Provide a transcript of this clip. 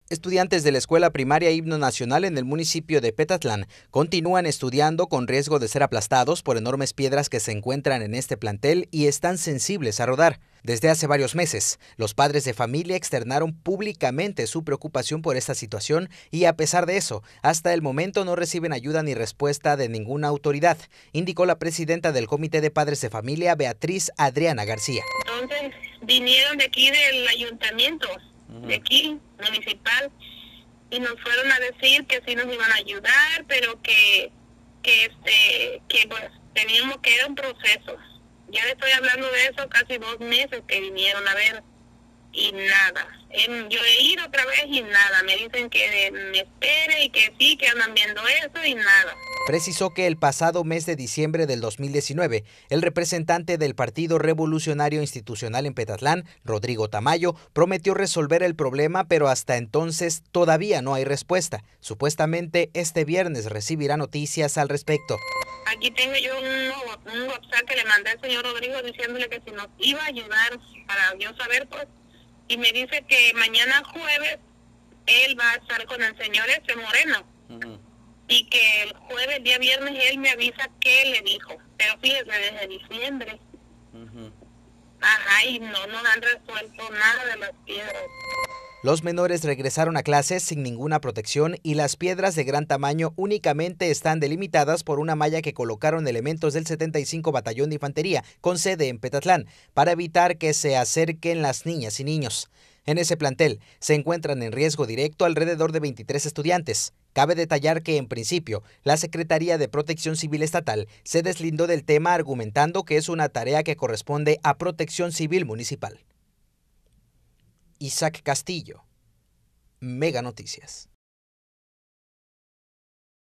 Estudiantes de la Escuela Primaria Himno Nacional en el municipio de Petatlán continúan estudiando con riesgo de ser aplastados por enormes piedras que se encuentran en este plantel y están sensibles a rodar. Desde hace varios meses, los padres de familia externaron públicamente su preocupación por esta situación y, a pesar de eso, hasta el momento no reciben ayuda ni respuesta de ninguna autoridad, indicó la presidenta del Comité de Padres de Familia, Beatriz Adriana García. Entonces vinieron de aquí del ayuntamiento, de aquí, municipal, y nos fueron a decir que sí nos iban a ayudar, pero que pues teníamos que era un proceso. Ya le estoy hablando de eso casi 2 meses que vinieron a ver y nada. Yo he ido otra vez y nada. Me dicen que me espere y que sí, que andan viendo eso y nada. Precisó que el pasado mes de diciembre del 2019, el representante del Partido Revolucionario Institucional en Petatlán, Rodrigo Tamayo, prometió resolver el problema, pero hasta entonces todavía no hay respuesta. Supuestamente este viernes recibirá noticias al respecto. Aquí tengo yo un WhatsApp que le mandé al señor Rodrigo diciéndole que si nos iba a ayudar para yo saber, pues, y me dice que mañana jueves él va a estar con el señor Moreno. Y que el jueves, día viernes, él me avisa qué le dijo. Pero fíjese, desde diciembre. Ajá, y no nos han resuelto nada de las piedras. Los menores regresaron a clases sin ninguna protección y las piedras de gran tamaño únicamente están delimitadas por una malla que colocaron elementos del 75 Batallón de Infantería, con sede en Petatlán, para evitar que se acerquen las niñas y niños. En ese plantel se encuentran en riesgo directo alrededor de 23 estudiantes. Cabe detallar que, en principio, la Secretaría de Protección Civil Estatal se deslindó del tema argumentando que es una tarea que corresponde a Protección Civil Municipal. Isaac Castillo, Mega Noticias.